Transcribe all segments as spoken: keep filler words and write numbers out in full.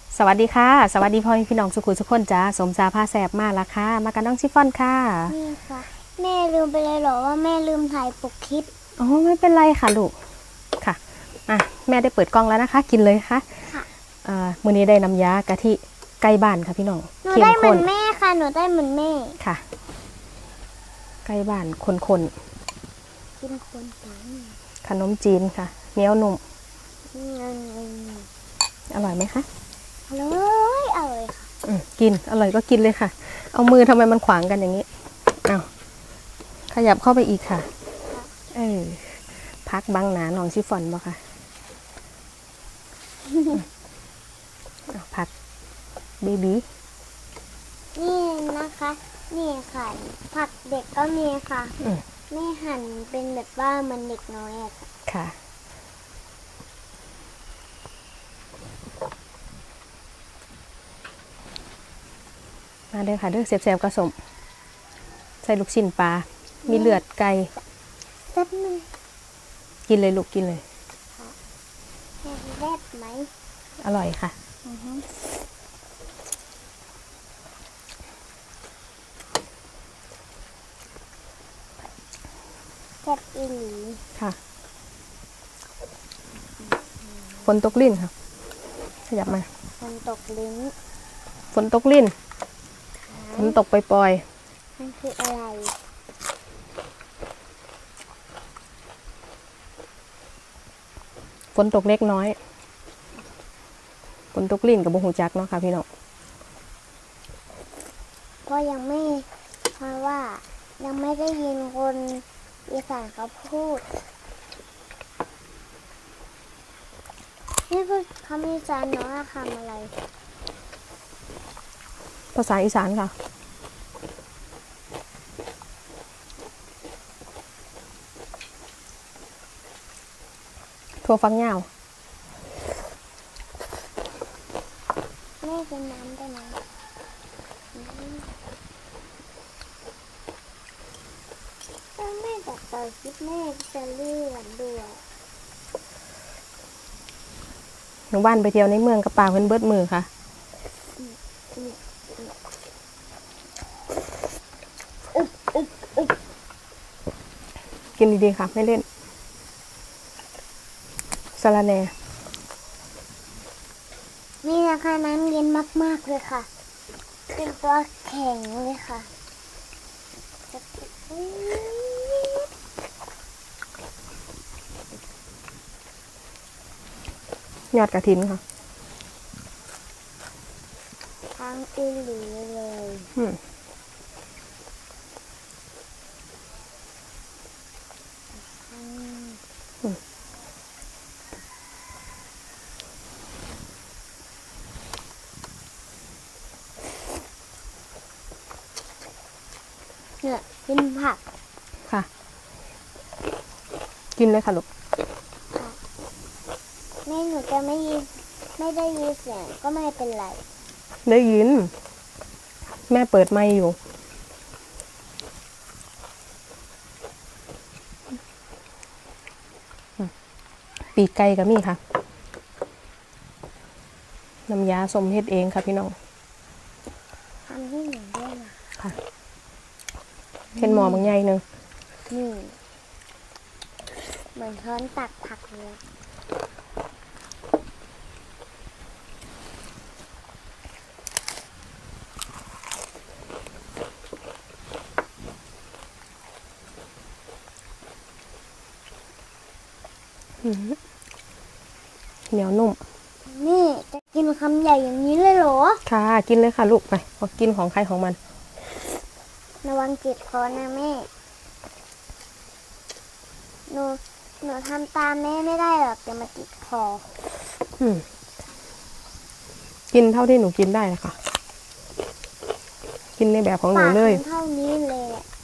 สวัสดีค่ะสวัสดีพ่อพี่น้องสุขุมสุขคนจ้าสมซาผ้าแสบมาละค่ะมากันน้องชิฟฟ่อนค่ะนี่ค่ะแม่ลืมไปเลยเหรอว่าแม่ลืมถ่ายปกคลิปอ๋อไม่เป็นไรค่ะลูกค่ะอ่ะแม่ได้เปิดกล้องแล้วนะคะกินเลยค่ะค่ะอ่ามื้อนี้ได้น้ำยากะทิไก่บ้านค่ะพี่น้องหนูได้เหมือนแม่ค่ะหนูได้เหมือนแม่ค่ะไก่บ้านคนๆกินคนกันขนมจีนค่ะเหนียวนุ่มอร่อยไหมคะอร่อยอร่อยค่ะอืมกินอร่อยก็กินเลยค่ะเอามือทำไมมันขวางกันอย่างนี้อ้าวขยับเข้าไปอีกค่ะเออพักบังหนาหนองชิฟฟ่อนบ่ค่ะผักเบบี้นี่นะคะนี่ค่ะผักเด็กก็มีค่ะแม่หั่นเป็นแบบว่ามันเด็กน้อยอะค่ะมาเด้อค่ะเด้อเสียบๆกระสมใส่ลูกชิ้นปลามีเลือดไก่แซ่บนึงกินเลยลูกกินเลยแซ่บไหมอร่อยค่ะแซ่บอีหลีค่ะฝนตกลิ้นค่ะขยับมาฝนตกลิ้นฝนตกลิ้นฝนตกปล่อยๆมันคืออะไรฝนตกเล็กน้อยฝนตกลิ้นกับบุหูจักเนาะค่ะพี่น้องก็ยังไม่เพราะว่ายังไม่ได้ยินคนอีสานเขาพูดนี่คือคำอีสานเนาะคำอะไรภาษาอีสานค่ะถั่วฝักยาวแม่กินน้ำได้ไหมถ้าแม่ตัดต่อคลิปแม่จะเลื่อนด้วยหนูบ้านไปเที่ยวในเมืองกับป่าเพิ่นเบิดมือค่ะกินดีๆค่ะไม่เล่นสาระแหน่นี่นะคะน้ำเย็นมากๆเลยค่ะเป็นตัวแข็งเลยค่ะยอดกระถินค่ะทั้งอีหลีเลยเนี่ยกินผักค่ะกินเลยค่ะลูกแม่หนูจะไม่ยินไม่ได้ยินเสียงก็ไม่เป็นไรได้ยินแม่เปิดไมค์อยู่ปีกไก่ก็มีค่ะน้ำยาส้มเฮ็ดเองค่ะพี่น้องทำให้หนูด้วยนะค่ะเห็นหมอบางใหญ่หนึ่งนี่เหมือนช้อนตักผักเลยเหนียวนุ่มนี่จะกินคำใหญ่อย่างนี้เลยเหรอค่ะกินเลยค่ะลูกไปพอกินของใครของมันระวังจิตคอนะแม่หนูหนูทำตามแม่ไม่ได้หรอกจะมาติดคออืมกินเท่าที่หนูกินได้ค่ะกินในแบบของหนูเลยเท่านี้เลย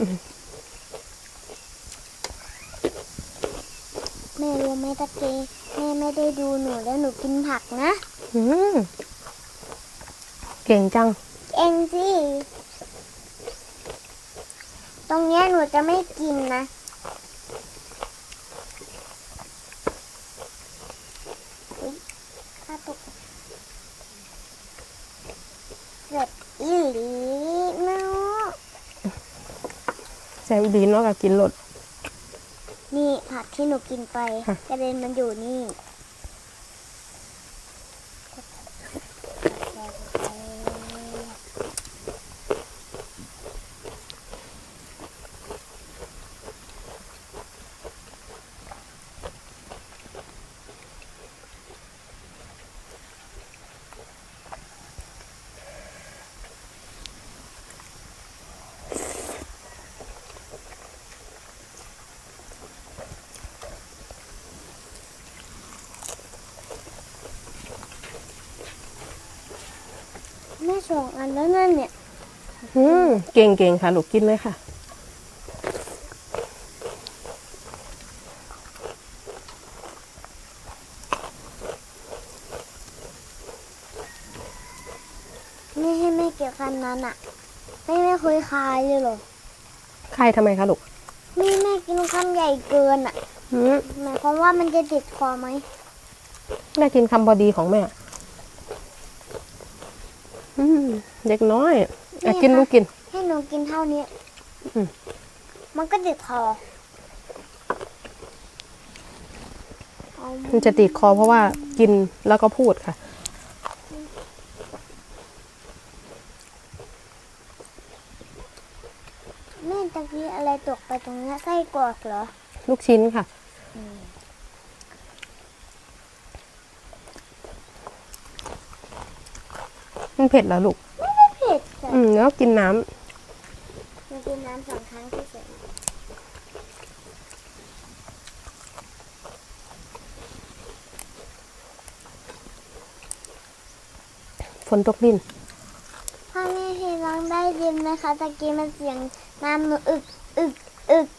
แม่รู้ไหมตะเกียแม่ไม่ได้ดูหนูแล้วหนูกินผักนะอืมเก่งจังเองสิตรงนี้หนูจะไม่กินนะข้าตกเสร็จอีหลีเนาะแซมดีเนาะกับกินรสนี่ผักที่หนูกินไปค่ะกระเด็นมันอยู่นี่แม่สองอันแล้วนั่นเนี่ยอืมเก่งเก่งค่ะลูกกินเลยค่ะไม่ให้แม่เก็บคำนั้นอ่ะไม่ไม่เคยคายเลยเหรอใครทำไมคะลูกนี่แม่กินคำใหญ่เกินอ่ะอืมหมายความว่ามันจะติดคอไหมแม่กินคำพอดีของแม่อืมเด็กน้อยอ่ะกินลูกกินให้หนูกินเท่านี้อืมมันก็ติดคอเอามันจะติดคอเพราะว่ากินแล้วก็พูดค่ะแม่ตะกี้อะไรตกไปตรงเนี้ยไส้กรอกเหรอลูกชิ้นค่ะ มันเผ็ดเหรอลูกไม่เผ็ดจ้ะอืมแล้วกินน้ำหนูกินน้ำสองครั้งที่เสร็จฝนตกดินพ่อแม่ให้ร้องได้ยินไหมคะตะกี้มันเสียงน้ำหนูอึกอึกอึก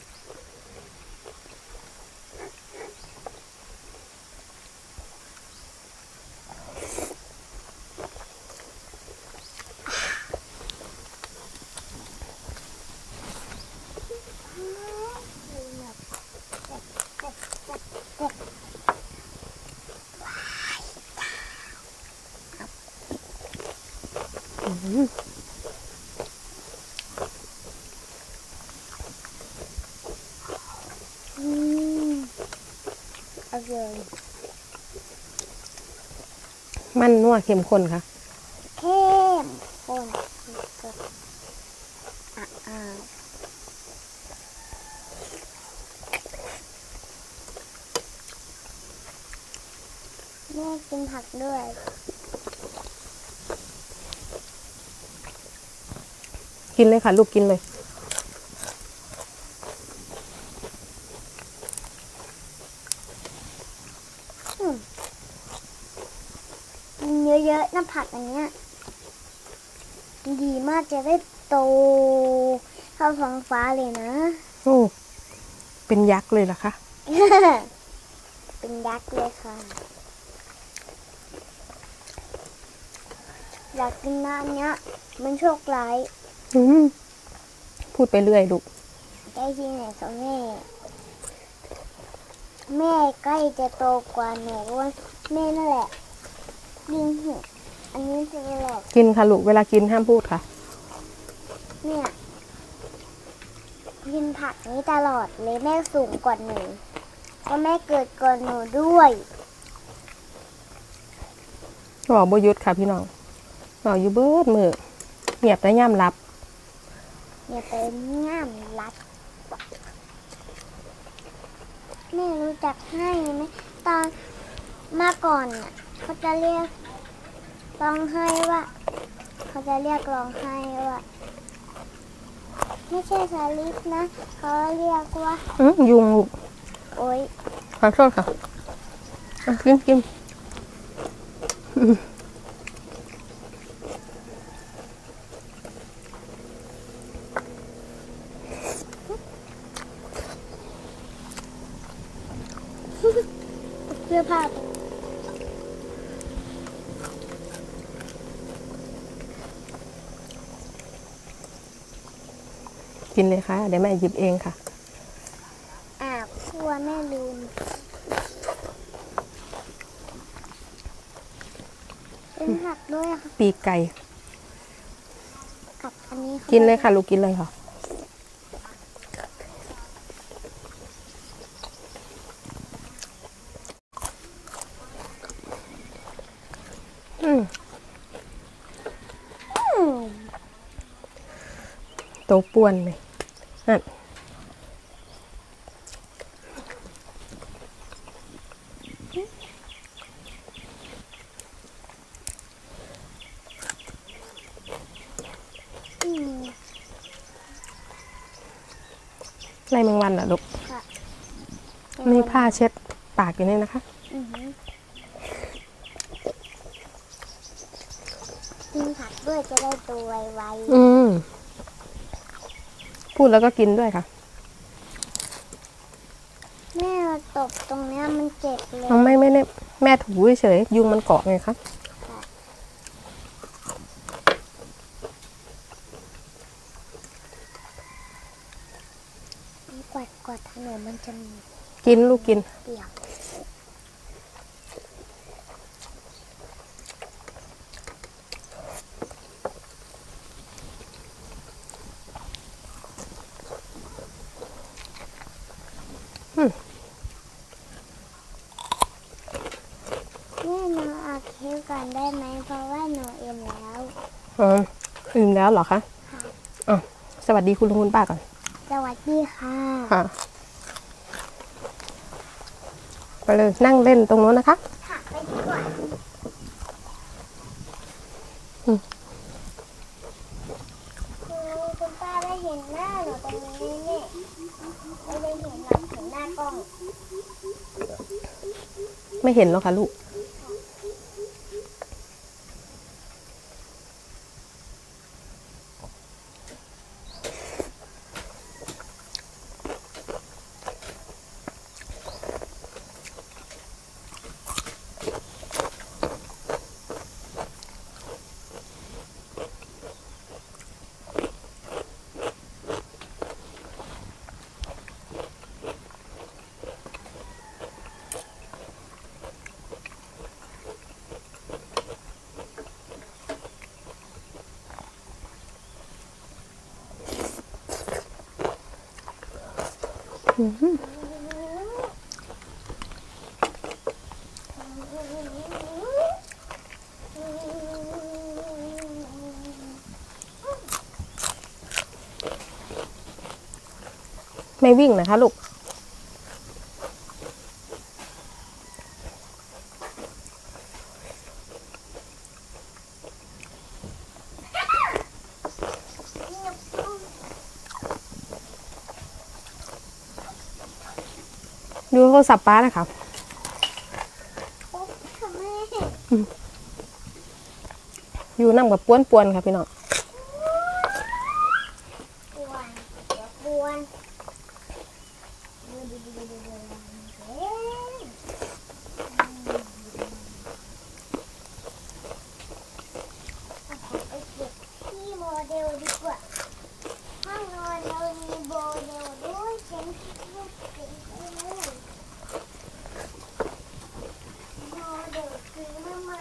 อืมอร่อยมันนัวเข้มข้นค่ะเข้มข้นสุดๆอ่ะอ่ะแม่กินผักด้วยกินเลยค่ะ ลูกกินเลยกินเยอะๆนะผักอันเนี้ยดีมากจะได้โตเท่าท้องฟ้าเลยนะโอ้เป็นยักษ์เลยล่ะคะเป็นยักษ์เลยค่ะ อยากกินน้ำเนี้ย มันโชคร้ายอืมพูดไปเรื่อยลูกได้ที่ไหนคะแม่ แม่ใกล้จะโตกว่าหนูว่าแม่นั่นแหละดินหิอันนี้คือแหละกินค่ะลูก เวลากินห้ามพูดค่ะเนี่ยกินผักนี้ตลอดเลยแม่สูงกว่าหนูเพราะแม่เกิดก่อนหนูด้วยบอกบหยุดค่ะพี่น้องบอกอยู่เบิดมือเงียบแต่ย่ำรับอย่าไปง่ามรัดแม่รู้จักให้ไหมตอนมาก่อนน่ะเขาจะเรียกร้องไห้ว่า เขาจะเรียกร้องไห้ว่า ไม่ใช่สาลิปนะ เขาเรียกว่าอืมยุงลูกโอ๊ยขอโทษค่ะอ่ะกินกินอืมเสื้อผ้ากินเลยค่ะ เดี๋ยวแม่หยิบเองค่ะอ่าครัวแม่ลืมเป็นผักด้วยค่ะปีกไก่กับอันนี้ข้าไปกินเลยค่ะลูกกินเลยค่ะอืมอืมโตป่วนเลยนั่นอืมไรแมงวันเหรอลูกค่ะมีผ้าเช็ดปากอยู่นี่นะคะอือหือกินผักด้วยจะได้ตัวไวอืม พูดแล้วก็กินด้วยค่ะๆแม่ตบตรงเนี้ยมันเจ็บเลยน้องไม่ไม่ได้แม่ถูเฉยๆยุงมันเกาะไงคะกวาดกวาดถนนมันจะมีกินลูกกินเปียกอืมแม่หนูอัดคลิปก่อนได้ไหมเพราะว่าหนูเอ็นแล้วอ๋ออิ่มแล้วเหรอคะค่ะอ๋อสวัสดีคุณลุงคุณป้าก่อนสวัสดีค่ะค่ะ ไปเลยนั่งเล่นตรงนู้นนะคะค่ะไปดีกว่าอืมคือคุณป้าได้เห็นหน้าหนูตรงนี้นี่ไม่ได้เห็นหลังเห็นหน้ากล้องไม่เห็นหรอกค่ะลูก อืม ไม่วิ่งนะคะลูก ดูโทรศัพท์ป้านะคะโอ๊ะทำไมอยู่นั่งแบบป้วนๆค่ะพี่น้องกวนเดี๋ยวกวนดูดูดูดูดูดูเอ๊ะเอาของไปเก็บที่โมเดลดีกว่าห้องนอนเรามีโมเดลด้วยเจ๋งลูกเจ๋งเลยโมเดลซื้อมาใหม่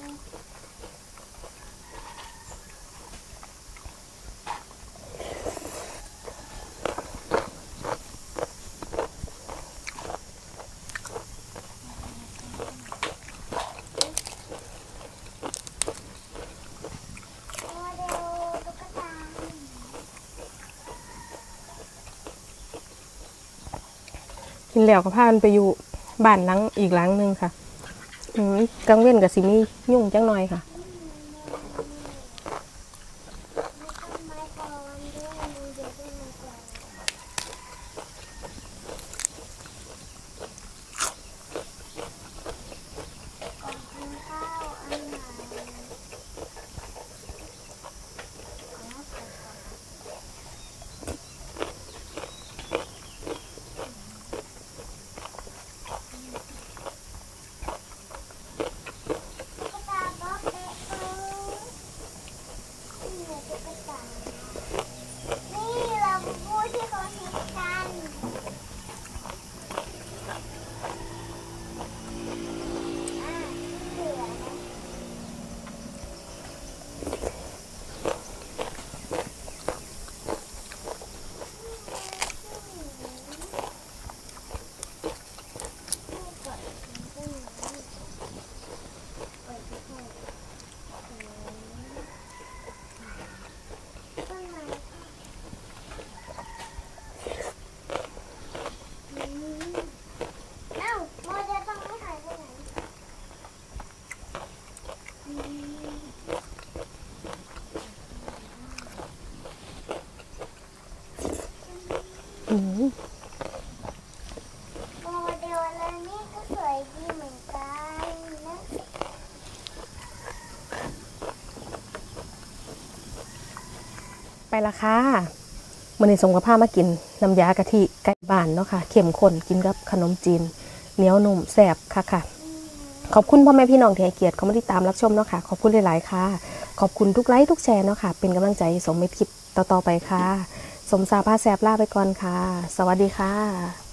โมเดลตุ๊กตากินแล้วก็พากันไปอยู่บ้านหลังอีกหลังหนึ่งค่ะ อืมกลางเว้นกับสิมียุ่งจังหน่อยค่ะไม่ต้องไม้กลอนด้วยมือเดียวด้วยไม้กลอนก่อนกินข้าวอันไหนอ๋อใส่ก่อนตุ๊กตาบ๊อบเบ๊ะอืมโมเดลอะไรนี่ก็สวยดีเหมือนกันนะไปละค่ะมื้อนี้ส่งกับผ้ามากินน้ำยากะทิไก่บ้านเนาะค่ะเข้มข้นกินกับขนมจีนเหนียวนุ่มแซ่บค่ะค่ะขอบคุณพ่อแม่พี่น้องที่ให้เกียรติเขามาติดตามรับชมเนาะค่ะขอบคุณหลายๆค่ะขอบคุณทุกไลค์ทุกแชร์เนาะค่ะเป็นกำลังใจสมเม็ดคลิปต่อๆไปค่ะสมสาผ้าแซ่บลาไปก่อนค่ะสวัสดีค่ะ